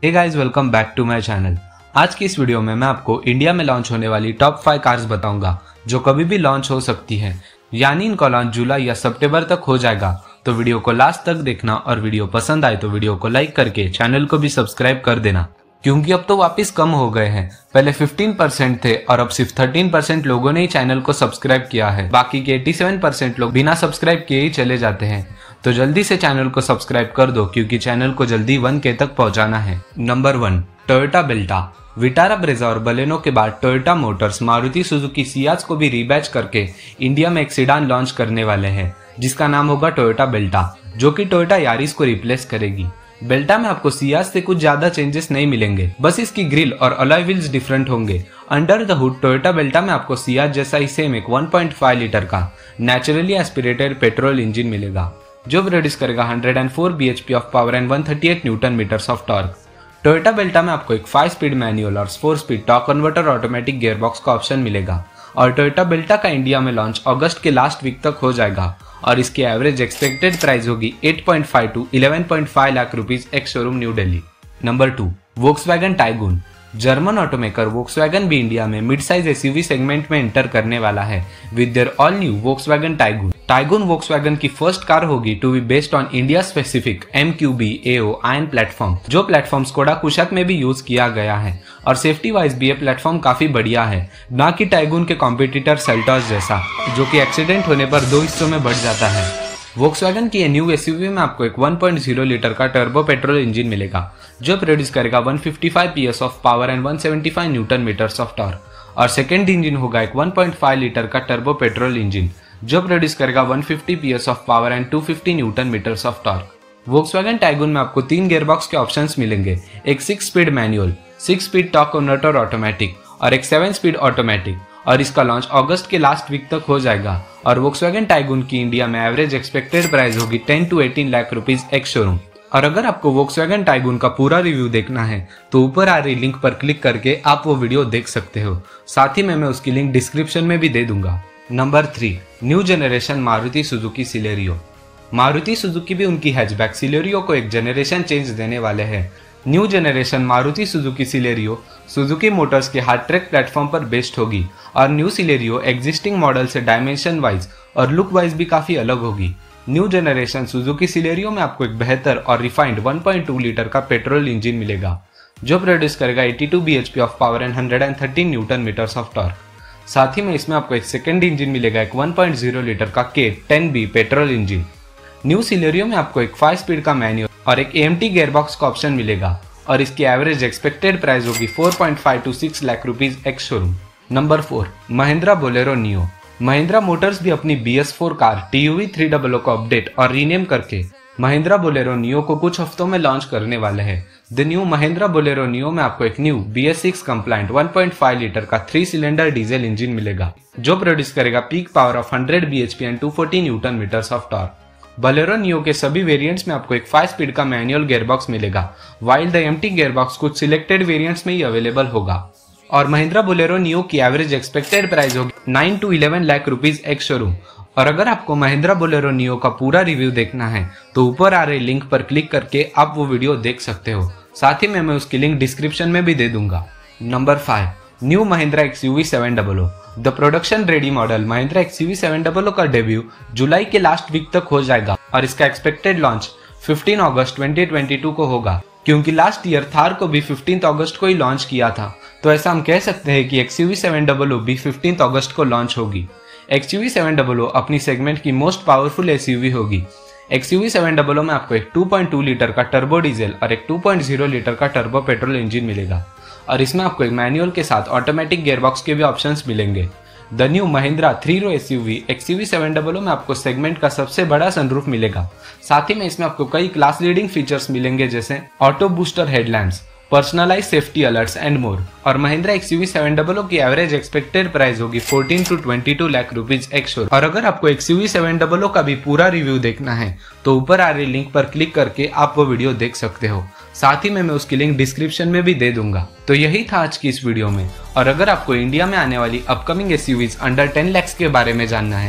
Hey guys, welcome back to my channel. आज की इस वीडियो में मैं आपको इंडिया में लॉन्च होने वाली टॉप 5 कार्स बताऊंगा जो कभी भी लॉन्च हो सकती हैं, यानी इनका लॉन्च जुलाई या सितंबर तक हो जाएगा। तो वीडियो को लास्ट तक देखना और वीडियो पसंद आए तो वीडियो को लाइक करके चैनल को भी सब्सक्राइब कर देना, क्योंकि अब तो वापस कम हो गए हैं। पहले 15% थे और अब सिर्फ 13% लोगों ने ही चैनल को सब्सक्राइब किया है। बाकी के 87% लोग बिना सब्सक्राइब किए ही चले जाते हैं। तो जल्दी से चैनल को सब्सक्राइब कर दो, क्योंकि चैनल को जल्दी 1K तक पहुंचाना है। Number 1, Toyota Belta. Vitara, Brezza और बलेनो के बाद Toyota Motors Maruti Suzuki Ciaz को भी रीबैच करके इंडिया में एक सीडान लॉन्च करने वाले हैं, जिसका नाम होगा टोयोटा बेल्टा, जो कि टोयोटा यारिस को रिप्लेस करेगी। बेल्टा में आपको सियाज से कुछ ज्यादा चेंजेस नहीं मिलेंगे, बस इसकी ग्रिल और अलॉय व्हील्स डिफरेंट होंगे। Under the hood Toyota Belta में आपको सियाज जैसा ही सेम एक 1.5 लीटर का नेचुरली एस्पिरेटेड पेट्रोल इंजन मिलेगा, जो प्रोड्यूस करेगा 104 bhp of power and 138 newton meters of torque. Toyota Belta में आपको एक 5 स्पीड मैनुअल और 4 speed torque converter automatic gearbox का ऑप्शन मिलेगा। और टोयोटा बेल्टा का इंडिया में लॉन्च अगस्त के लास्ट वीक तक हो जाएगा और इसकी एवरेज एक्सपेक्टेड प्राइस होगी 8.5 to 11.5 lakh rupees ex showroom new Delhi. Number 2, Volkswagen Taigun. German automaker Volkswagen भी इंडिया में मिड साइज एसयूवी सेगमेंट में एंटर करने वाला है with their all new Volkswagen Taigun. Taigun Volkswagen की फर्स्ट कार होगी to be based on India specific MQB AO IN platform, जो platform Skoda Kushaq में भी यूज किया गया है। और सेफ्टी वाइज भी ये प्लेटफॉर्म काफी बढ़िया है, ना कि टाइगून के कॉम्पिटिटर सेल्टॉस जैसा, जो कि एक्सीडेंट होने पर 2 हिस्सों में बढ़ जाता है। वोक्सवैगन की न्यू एसयूवी में आपको एक 1.0 लीटर का टर्बो पेट्रोल इंजन मिलेगा, जो प्रोड्यूस करेगा 155 PS of power and 175 newton meters of torque. और सेकेंड इंजन होगा एक 1.5 लीटर का टर्बो पेट्रोल इंजन, जो प्रोड्यूस करेगा 150 PS of power and 250 newton meters of torque. Volkswagen Taigun में आपको 3 गियरबॉक्स के ऑप्शंस मिलेंगे, एक 6 speed manual, 6 speed torque converter automatic और एक 7 स्पीड ऑटोमेटिक। और इसका लॉन्च अगस्त के लास्ट वीक तक हो जाएगा। और वोक्सवैगन टाइगून की इंडिया में एवरेज एक्सपेक्टेड प्राइस होगी 10 to 18 lakh rupees ex showroom. और अगर आपको वोक्सवैगन टाइगून का पूरा रिव्यू देखना है तो ऊपर आ रही लिंक पर क्लिक करके आप वो वीडियो देख सकते हो। साथ ही मैं उसकी लिंक डिस्क्रिप्शन में भी दे दूंगा। Number 3, new generation Maruti Suzuki Celerio. Maruti Suzuki भी उनकी हैचबैक सिलेरियो को एक जनरेशन चेंज देने वाले हैं। New generation Maruti Suzuki Celerio Suzuki Motors के हार्ड ट्रैक प्लेटफॉर्म पर बेस्ड होगी और न्यू सिलेरियो एग्जिस्टिंग मॉडल से डायमेंशन वाइज और लुक वाइज भी काफी अलग होगी। न्यू जनरेशन सुजुकी सिलेरियो में आपको एक बेहतर और रिफाइंड 1.2 लीटर का पेट्रोल इंजन मिलेगा, जो प्रोड्यूस करेगा 82 bhp of power and 113 newton meters of torque. साथ ही में इसमें आपको एक सेकेंड इंजन मिलेगा, एक 1.0 लीटर का K10B petrol engine. New Celerio में आपको एक 5 स्पीड का मैनुअल और एक AMT गियरबॉक्स का ऑप्शन मिलेगा और इसकी एवरेज एक्सपेक्टेड प्राइस होगी 4.5 to 6 lakh rupees ex showroom. Number 4, Mahindra Bolero Neo. Mahindra Motors भी अपनी BS4 कार TUV 300 को अपडेट और रीनेम करके महिंद्रा बोलेरो नियो को कुछ हफ्तों में लॉन्च करने वाले हैं। The new Mahindra Bolero Neo में आपको एक न्यू BS6 कंप्लाइंट 1.5 लीटर का 3 सिलेंडर डीजल इंजन मिलेगा, जो प्रोड्यूस करेगा peak power of 100 bhp and 240 newton meters of torque. Bolero Neo के सभी वेरिएंट्स में आपको एक 5 स्पीड का मैनुअल गियरबॉक्स मिलेगा, वाइल द एम्प्टी गियरबॉक्स कुछ सिलेक्टेड वेरिएंट्स में ही अवेलेबल होगा। और महिंद्रा बोलेरो नियो की एवरेज एक्सपेक्टेड प्राइस होगी 9 to 11 lakh rupees ex showroom. और अगर आपको महिंद्रा बोलेरो नियो का पूरा रिव्यू देखना है तो ऊपर आ रहे लिंक पर क्लिक करके आप वो वीडियो देख सकते हो। साथ ही में मैं उसकी लिंक डिस्क्रिप्शन में भी दे दूंगा। Number 5, new Mahindra XUV 700। The production ready model Mahindra XUV 700 का डेब्यू जुलाई के लास्ट वीक तक हो जाएगा और इसका एक्सपेक्टेड लॉन्च 15 अगस्त 2022 को होगा, क्योंकि लास्ट ईयर थार को भी 15 अगस्त को ही लॉन्च किया था। तो ऐसा हम कह सकते हैं कि XUV 700 भी 15 अगस्त को लॉन्च होगी। XUV 700 अपनी सेगमेंट की मोस्ट पावरफुल SUV होगी। XUV 700 में आपको एक 2.2 लीटर का टर्बो डीजल और एक 2.0 लीटर का टर्बो पेट्रोल इंजन मिलेगा और इसमें आपको एक मैनुअल के साथ ऑटोमेटिक गियरबॉक्स के भी ऑप्शंस मिलेंगे। The new Mahindra 3 SUV XUV 700 में आपको सेगमेंट का सबसे बड़ा सनरूफ मिलेगा। साथ ही में इसमें आपको कई क्लास लीडिंग फीचर्स मिलेंगे, जैसे auto booster headlamps, personalize safety alerts and more. और महिंद्रा XUV 700 की एवरेज एक्सपेक्टेड प्राइस होगी 14 to 22 lakh rupees ex showroom. और अगर आपको XUV 700 का भी पूरा रिव्यू देखना है तो ऊपर आ रही लिंक पर क्लिक करके आप वो वीडियो देख सकते हो। साथ ही में मैं उसकी लिंक डिस्क्रिप्शन में भी दे दूंगा। तो यही था आज की इस वीडियो में। और अगर आपको इंडिया में आने वाली अपकमिंग SUVs अंडर 10 lakhs के बारे में जानना है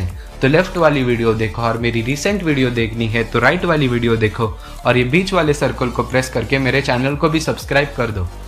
तो लेफ्ट वाली वीडियो देखो, और मेरी रिसेंट वीडियो देखनी है तो राइट वाली वीडियो देखो, और ये बीच वाले सर्कल को प्रेस करके मेरे चैनल को भी सब्सक्राइब कर दो।